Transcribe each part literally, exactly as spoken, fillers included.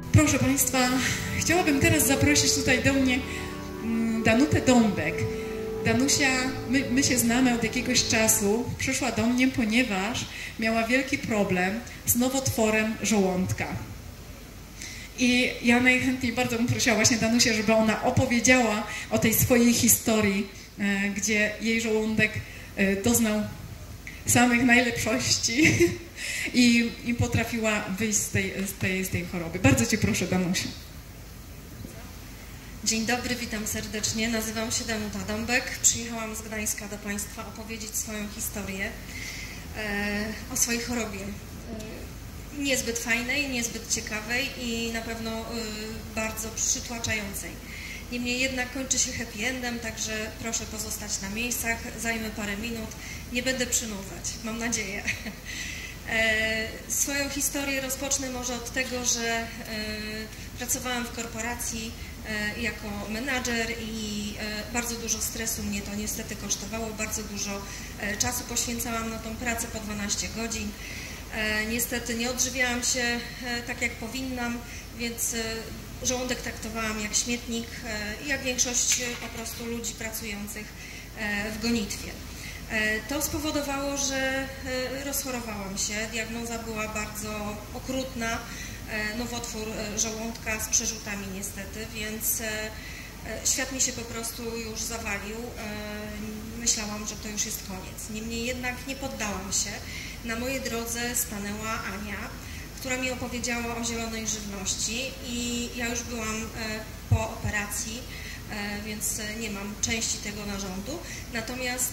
Proszę Państwa, chciałabym teraz zaprosić tutaj do mnie Danutę Dąbek. Danusia, my, my się znamy od jakiegoś czasu, przyszła do mnie, ponieważ miała wielki problem z nowotworem żołądka. I ja najchętniej bardzo bym prosiła właśnie Danusię, żeby ona opowiedziała o tej swojej historii, e, gdzie jej żołądek e, doznał samych najlepszości i, i potrafiła wyjść z tej, z, tej, z tej choroby. Bardzo Cię proszę, Danusiu. Dzień dobry, witam serdecznie. Nazywam się Danuta Dąbek. Przyjechałam z Gdańska do Państwa opowiedzieć swoją historię e, o swojej chorobie. E, niezbyt fajnej, niezbyt ciekawej i na pewno e, bardzo przytłaczającej. Niemniej jednak kończy się happy endem, także proszę pozostać na miejscach, zajmę parę minut, nie będę przynudzać, mam nadzieję. E, swoją historię rozpocznę może od tego, że e, pracowałam w korporacji e, jako menadżer i e, bardzo dużo stresu mnie to niestety kosztowało, bardzo dużo e, czasu poświęcałam na tą pracę po dwanaście godzin. E, niestety nie odżywiałam się e, tak jak powinnam, więc e, żołądek traktowałam jak śmietnik, e, jak większość e, po prostu ludzi pracujących e, w gonitwie. To spowodowało, że rozchorowałam się. Diagnoza była bardzo okrutna, nowotwór żołądka z przerzutami niestety, więc świat mi się po prostu już zawalił. Myślałam, że to już jest koniec. Niemniej jednak nie poddałam się. Na mojej drodze stanęła Ania, która mi opowiedziała o zielonej żywności i ja już byłam po operacji, więc nie mam części tego narządu. Natomiast,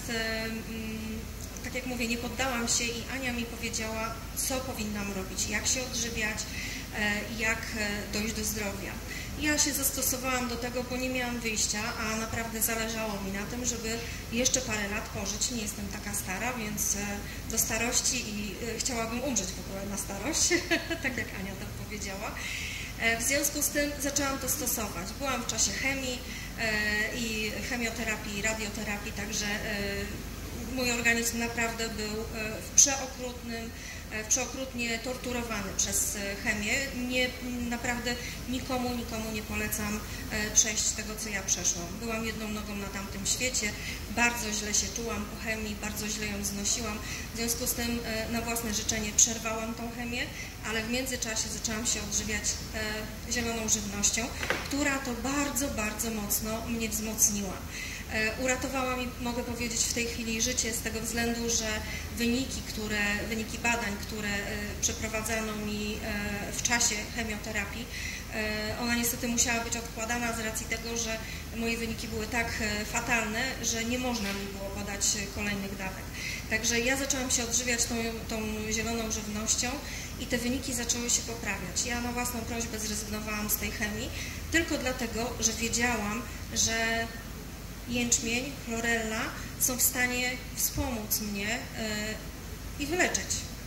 tak jak mówię, nie poddałam się i Ania mi powiedziała, co powinnam robić, jak się odżywiać, jak dojść do zdrowia. Ja się zastosowałam do tego, bo nie miałam wyjścia, a naprawdę zależało mi na tym, żeby jeszcze parę lat pożyć. Nie jestem taka stara, więc do starości i chciałabym umrzeć w ogóle na starość, tak jak Ania tak powiedziała. W związku z tym zaczęłam to stosować. Byłam w czasie chemii i chemioterapii, i radioterapii, także mój organizm naprawdę był w przeokrutnym, w przeokrutnie torturowany przez chemię. Nie, naprawdę nikomu, nikomu nie polecam przejść tego, co ja przeszłam. Byłam jedną nogą na tamtym świecie, bardzo źle się czułam po chemii, bardzo źle ją znosiłam. W związku z tym na własne życzenie przerwałam tą chemię, ale w międzyczasie zaczęłam się odżywiać zieloną żywnością, która to bardzo, bardzo mocno mnie wzmocniła. Uratowała mi, mogę powiedzieć, w tej chwili życie z tego względu, że wyniki, które, wyniki badań, które przeprowadzano mi w czasie chemioterapii, ona niestety musiała być odkładana z racji tego, że moje wyniki były tak fatalne, że nie można mi było podać kolejnych dawek. Także ja zaczęłam się odżywiać tą, tą zieloną żywnością i te wyniki zaczęły się poprawiać. Ja na własną prośbę zrezygnowałam z tej chemii, tylko dlatego, że wiedziałam, że jęczmień, chlorella są w stanie wspomóc mnie yy, i wyleczyć.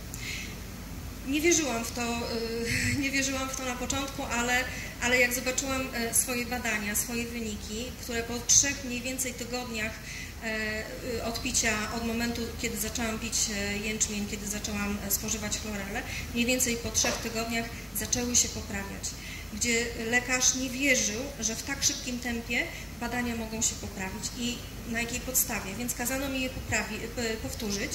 Nie wierzyłam w to, yy, nie wierzyłam w to na początku, ale, ale jak zobaczyłam yy, swoje badania, swoje wyniki, które po trzech mniej więcej tygodniach yy, od picia, od momentu, kiedy zaczęłam pić jęczmień, kiedy zaczęłam spożywać chlorellę, mniej więcej po trzech tygodniach zaczęły się poprawiać, gdzie lekarz nie wierzył, że w tak szybkim tempie badania mogą się poprawić i na jakiej podstawie, więc kazano mi je poprawi, powtórzyć.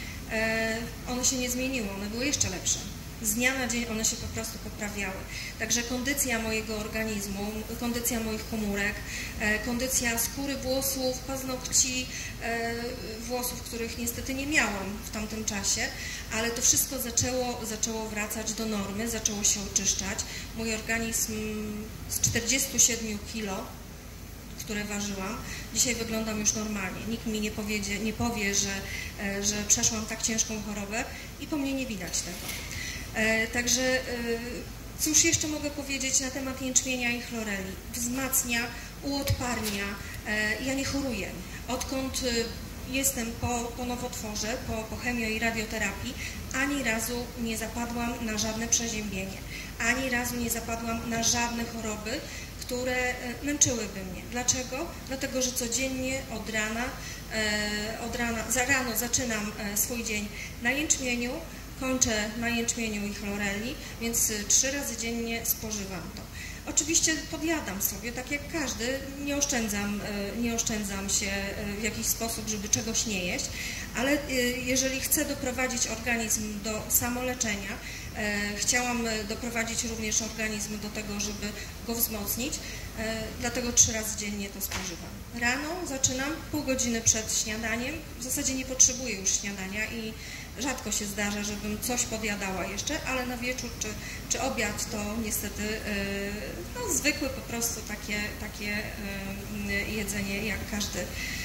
One się nie zmieniły, one były jeszcze lepsze. Z dnia na dzień one się po prostu poprawiały. Także kondycja mojego organizmu, kondycja moich komórek, kondycja skóry, włosów, paznokci, włosów, których niestety nie miałam w tamtym czasie, ale to wszystko zaczęło, zaczęło wracać do normy, zaczęło się oczyszczać. Mój organizm z czterdziestu siedmiu kilo, które ważyłam, dzisiaj wyglądam już normalnie. Nikt mi nie, powiedzie, nie powie, że, że przeszłam tak ciężką chorobę i po mnie nie widać tego. Także cóż jeszcze mogę powiedzieć na temat jęczmienia i chloreli? Wzmacnia, uodparnia. Ja nie choruję. Odkąd jestem po, po nowotworze, po, po chemio i radioterapii, ani razu nie zapadłam na żadne przeziębienie. Ani razu nie zapadłam na żadne choroby, które męczyłyby mnie. Dlaczego? Dlatego, że codziennie od rana, od rana, za rano zaczynam swój dzień na jęczmieniu, kończę na jęczmieniu i chloreli, więc trzy razy dziennie spożywam to. Oczywiście podjadam sobie, tak jak każdy, nie oszczędzam, nie oszczędzam się w jakiś sposób, żeby czegoś nie jeść, ale jeżeli chcę doprowadzić organizm do samoleczenia, chciałam doprowadzić również organizm do tego, żeby go wzmocnić, dlatego trzy razy dziennie to spożywam. Rano zaczynam pół godziny przed śniadaniem, w zasadzie nie potrzebuję już śniadania i rzadko się zdarza, żebym coś podjadała jeszcze, ale na wieczór czy, czy obiad to niestety no, zwykłe po prostu takie, takie jedzenie jak każdy.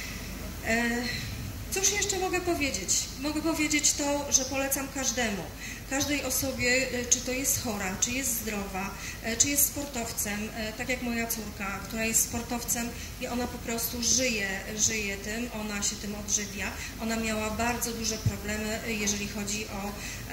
Cóż jeszcze mogę powiedzieć? Mogę powiedzieć to, że polecam każdemu, każdej osobie, czy to jest chora, czy jest zdrowa, czy jest sportowcem, tak jak moja córka, która jest sportowcem i ona po prostu żyje, żyje tym, ona się tym odżywia. Ona miała bardzo duże problemy, jeżeli chodzi o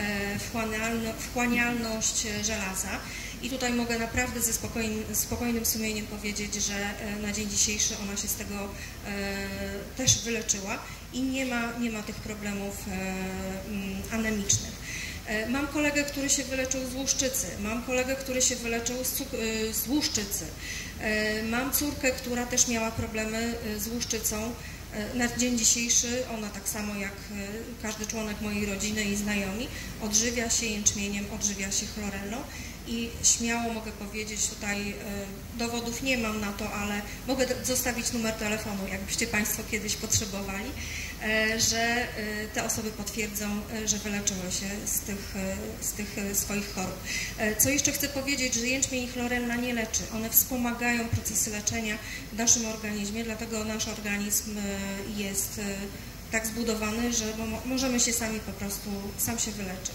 wchłanialność żelaza. I tutaj mogę naprawdę ze spokojnym, spokojnym sumieniem powiedzieć, że na dzień dzisiejszy ona się z tego e, też wyleczyła i nie ma, nie ma tych problemów e, anemicznych. E, mam kolegę, który się wyleczył z łuszczycy, mam kolegę, który się wyleczył z, e, z łuszczycy, e, mam córkę, która też miała problemy z łuszczycą. Na dzień dzisiejszy ona tak samo jak każdy członek mojej rodziny i znajomi odżywia się jęczmieniem, odżywia się chlorellą i śmiało mogę powiedzieć, tutaj dowodów nie mam na to, ale mogę zostawić numer telefonu, jakbyście Państwo kiedyś potrzebowali, że te osoby potwierdzą, że wyleczyły się z tych, z tych swoich chorób. Co jeszcze chcę powiedzieć, że jęczmień i chlorella nie leczy, one wspomagają procesy leczenia w naszym organizmie, dlatego nasz organizm jest tak zbudowany, że możemy się sami po prostu, sam się wyleczy.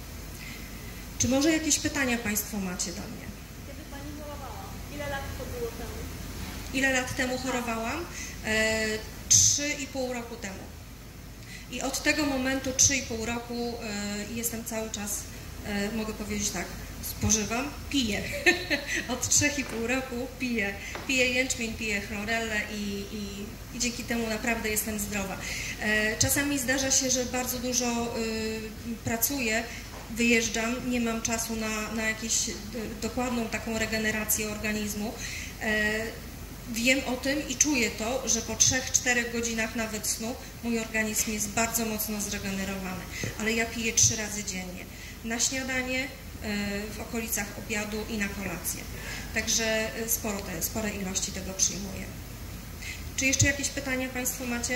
Czy może jakieś pytania Państwo macie do mnie? Kiedy Pani chorowała? Ile lat to było temu? Ile lat temu chorowałam? Trzy i pół roku temu. I od tego momentu, trzy i pół roku, e, jestem cały czas, e, mogę powiedzieć tak, spożywam, piję. Od trzech i pół roku piję. Piję jęczmień, piję chlorellę i, i, i dzięki temu naprawdę jestem zdrowa. E, czasami zdarza się, że bardzo dużo y, pracuję, wyjeżdżam, nie mam czasu na, na jakąś dokładną taką regenerację organizmu. E, wiem o tym i czuję to, że po trzech czterech godzinach nawet snu mój organizm jest bardzo mocno zregenerowany. Ale ja piję trzy razy dziennie. Na śniadanie, w okolicach obiadu i na kolację. Także sporo te, spore ilości tego przyjmuję. Czy jeszcze jakieś pytania Państwo macie?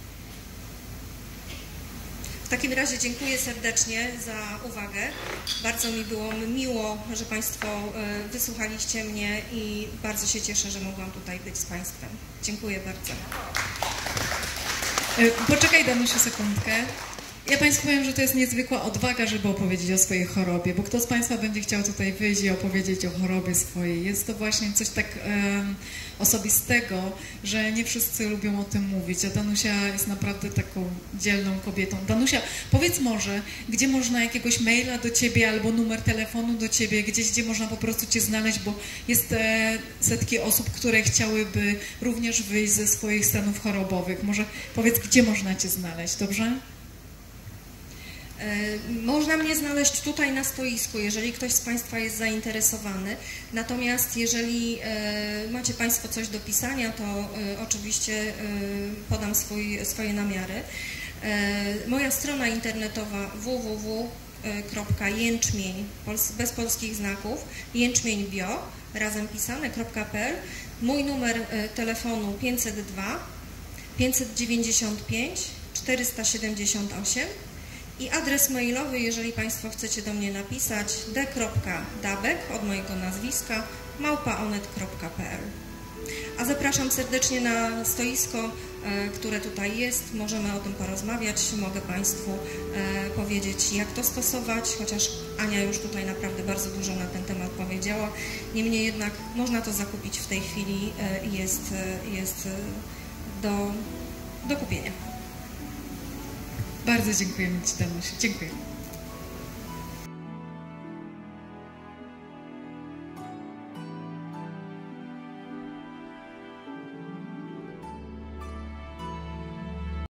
W takim razie dziękuję serdecznie za uwagę. Bardzo mi było miło, że Państwo wysłuchaliście mnie i bardzo się cieszę, że mogłam tutaj być z Państwem. Dziękuję bardzo. Poczekaj, Danusiu, sekundkę. Ja Państwu powiem, że to jest niezwykła odwaga, żeby opowiedzieć o swojej chorobie, bo kto z Państwa będzie chciał tutaj wyjść i opowiedzieć o chorobie swojej? Jest to właśnie coś tak um, osobistego, że nie wszyscy lubią o tym mówić, a Danusia jest naprawdę taką dzielną kobietą. Danusia, powiedz może, gdzie można jakiegoś maila do Ciebie albo numer telefonu do Ciebie, gdzieś, gdzie można po prostu Cię znaleźć, bo jest e, setki osób, które chciałyby również wyjść ze swoich stanów chorobowych. Może powiedz, gdzie można Cię znaleźć, dobrze? Można mnie znaleźć tutaj na stoisku, jeżeli ktoś z Państwa jest zainteresowany. Natomiast jeżeli macie Państwo coś do pisania, to oczywiście podam swój, swoje namiary. Moja strona internetowa w w w kropka jęczmień, bez polskich znaków, jęczmień.bio, razem pisane.pl. Mój numer telefonu pięćset dwa pięćset dziewięćdziesiąt pięć czterysta siedemdziesiąt osiem. I adres mailowy, jeżeli Państwo chcecie do mnie napisać, d kropka dabek od mojego nazwiska małpa onet kropka p l. A zapraszam serdecznie na stoisko, które tutaj jest. Możemy o tym porozmawiać. Mogę Państwu powiedzieć, jak to stosować, chociaż Ania już tutaj naprawdę bardzo dużo na ten temat powiedziała. Niemniej jednak można to zakupić w tej chwili i jest, jest do, do kupienia. Bardzo dziękujemy Ci, Danusiu. Dziękuję.